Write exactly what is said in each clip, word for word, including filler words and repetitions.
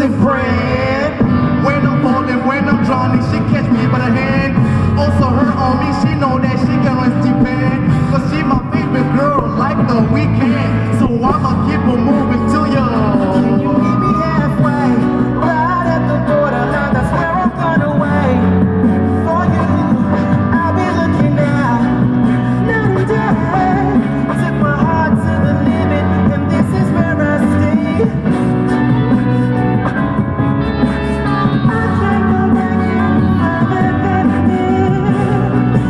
and praying. When I'm falling, when I'm drowning, she catch me by the hand. Also her on me, she know that she can run depend. Cause she my favorite girl like the weekend. So I'ma keep her moving till you. Can you meet me halfway? Right at the borderline, that's where I'm gonna wait. For you, I'll be looking out. Night and day, took my heart to the limit, and this is where I stay. I can't go back any further than this.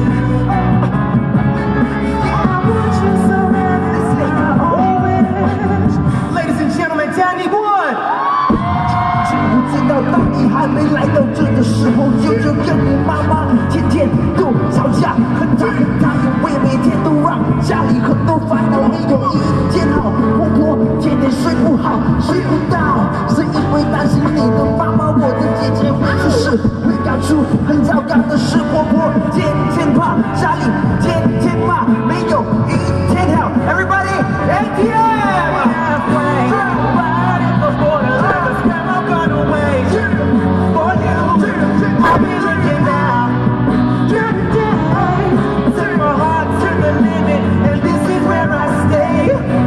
I want you so bad, it's my own wish. Ladies and gentlemen, Danny Wan. 知道当你还没来到这的时候，舅舅跟你妈妈天天都吵架，很讨厌他，因为每天都让家里很多烦恼，没有一天好。婆婆天天睡不好，睡不到，是因为担心你的妈妈，我的姐姐会出事，会搞出很糟糕的事。婆婆天天怕，家里天天骂，没有一天好。Everybody A T M halfway, right at the borderline, that's where I'm gonna wait. For you, I'll be looking out. Today, took my heart to the limit, and this is where I stay.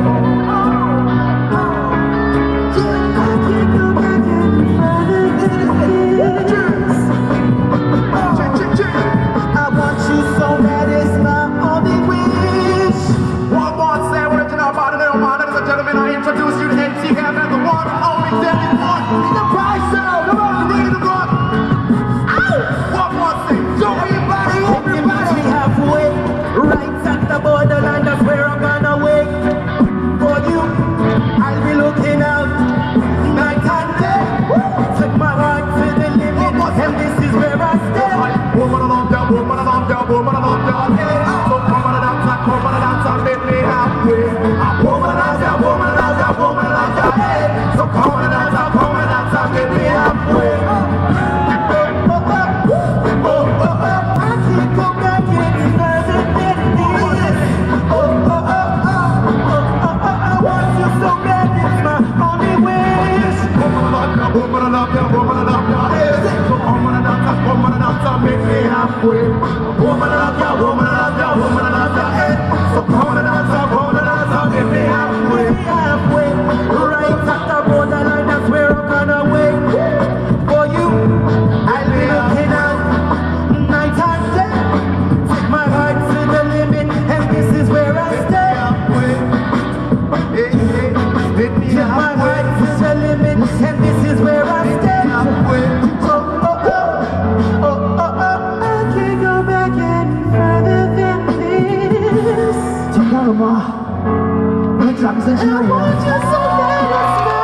I can't go back any further than this. I want you so bad, it's my only wish. One more say what you know about it, little man. Ladies and gentlemen, I introduce you to A T M and the one and only Danny Wan. The price out. Come on, you ready to rock? Ow! One more thing. So everybody, everybody. Halfway, right at the borderline, that's where I'm gonna wait. For you, I'll be looking out. Night and day, took my heart to the limit, and this is where I stay. Woman, I love that woman, I love that woman, I love that. So come on and dance, come on and dance, and meet me halfway. Woman, I love that woman, I love that woman, I love that. So come on and dance, come on and dance, and meet me halfway. I can't go back any further than this. Oh, oh, oh, oh, oh, oh, oh, I want you so bad, it's my only wish. Woman, I love that woman, I love that woman, I love that. So come on and dance, come on and dance, and meet me halfway. Woman, I love that woman, I love that woman, I love that. So come on and dance, come on and dance, and meet me halfway. Halfway, right at the borderline, that's where I'm gonna wait. For you, I'll be looking out. Night and day, take my heart to the limit, and this is where I stay. Hey, hey, meet me Take my heart to the limit, and this is where I stay. Oh, oh, oh, oh, oh, oh, I can't go back any further than this. 听到了吗？你们掌声是哪里 I want you so bad, it's my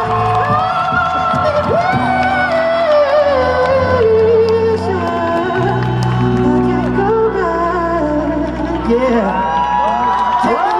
wish. I can't go back. Yeah.